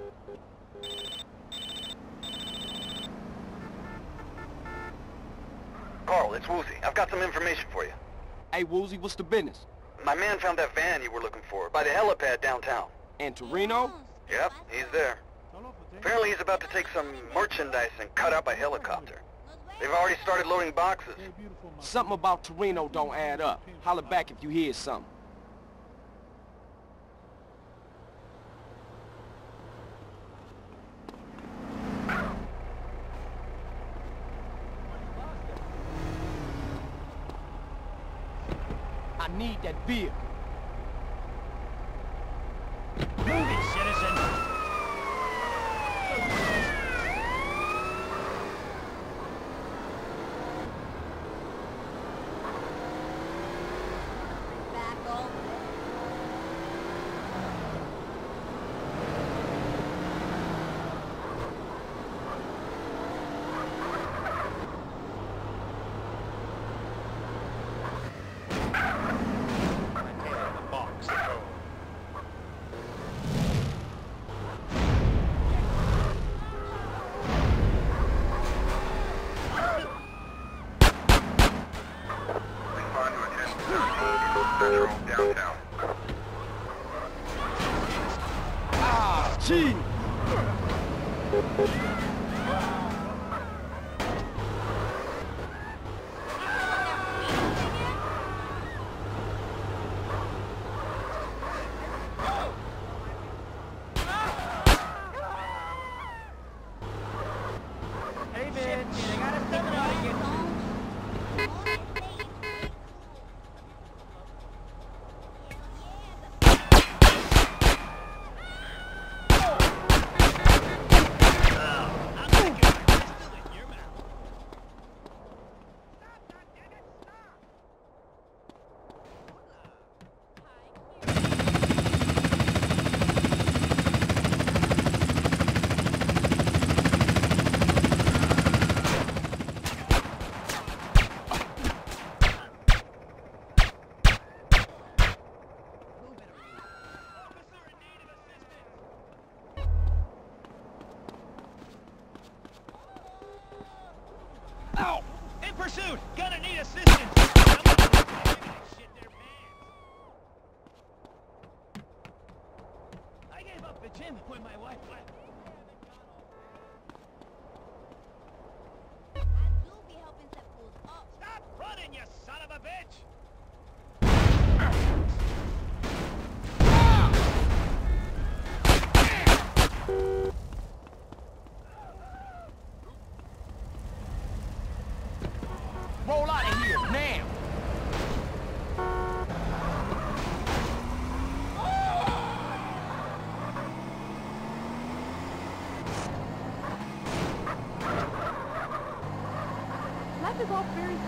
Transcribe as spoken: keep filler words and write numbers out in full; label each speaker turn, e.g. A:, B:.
A: Carl, it's Woozy. I've got some information for you.
B: Hey, Woozy, what's the business?
A: My man found that van you were looking for by the helipad downtown.
B: And Toreno?
A: Yep, he's there. Apparently he's about to take some merchandise and cut out by helicopter. They've already started loading boxes.
B: Something about Toreno don't add up. Holler back if you hear something. I need that beer.
C: Move it, citizen!
A: Downtown.
B: Ah, gee!
C: Hey, bitch! I got a seminar to get to.
B: Ow!
C: In pursuit! Gonna need assistance! Shit their pants. I gave up the gym when my wife left.
D: I do be helping set fools up.
C: Stop running, you son of a bitch!
B: Roll out of here, now!
E: Life is all very